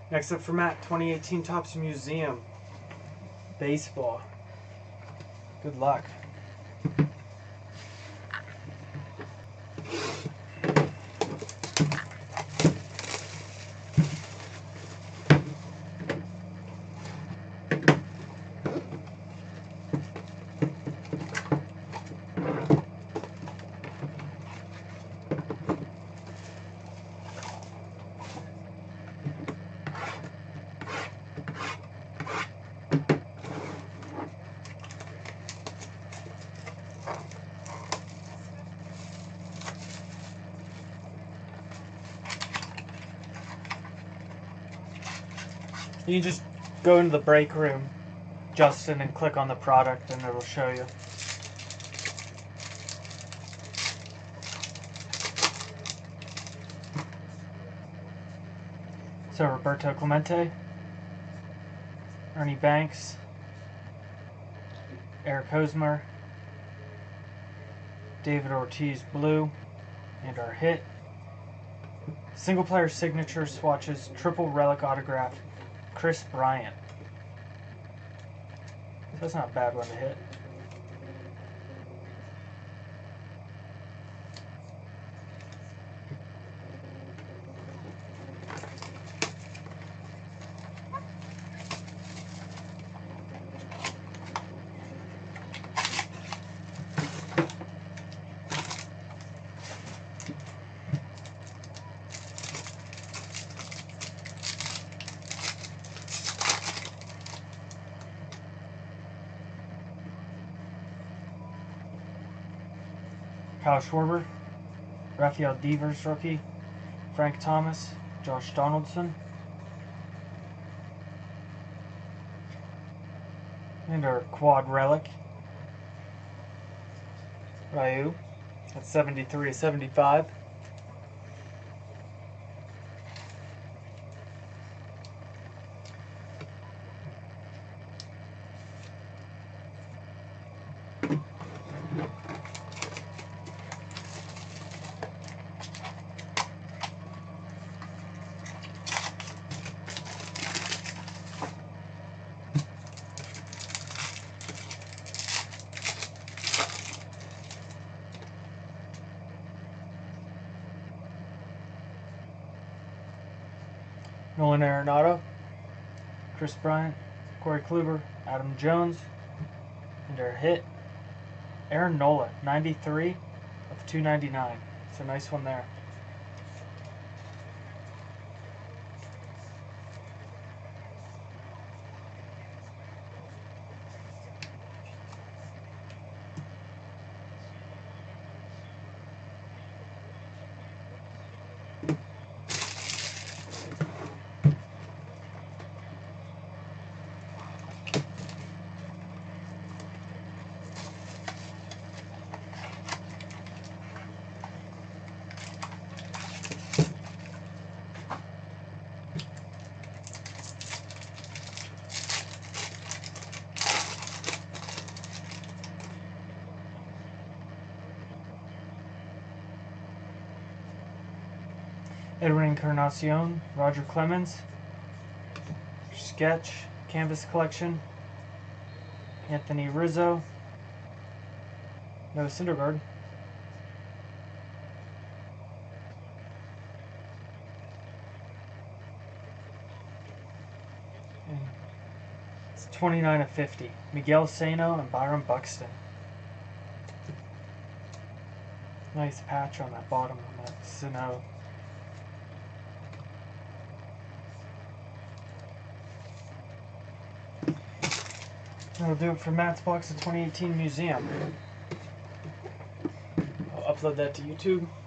Next up for Matt, 2018 Topps Museum Baseball. Good luck. You just go into the break room, Justin, and click on the product and it'll show you. So Roberto Clemente, Ernie Banks, Eric Hosmer, David Ortiz blue, and our hit. Single player signature swatches, triple relic autograph, Chris Bryant. So that's not a bad one to hit. Kyle Schwarber, Rafael Devers rookie, Frank Thomas, Josh Donaldson, and our quad relic, Ryu, at 73/75. Nolan Arenado, Chris Bryant, Corey Kluber, Adam Jones, and our hit, Aaron Nola, 93/299. It's a nice one there. Edwin Encarnacion, Roger Clemens, Sketch, Canvas Collection, Anthony Rizzo, Noah Syndergaard, and it's 29/50, Miguel Sano and Byron Buxton. Nice patch on that bottom on that Sano. That'll do it for Matt's box of 2018 Museum. I'll upload that to YouTube.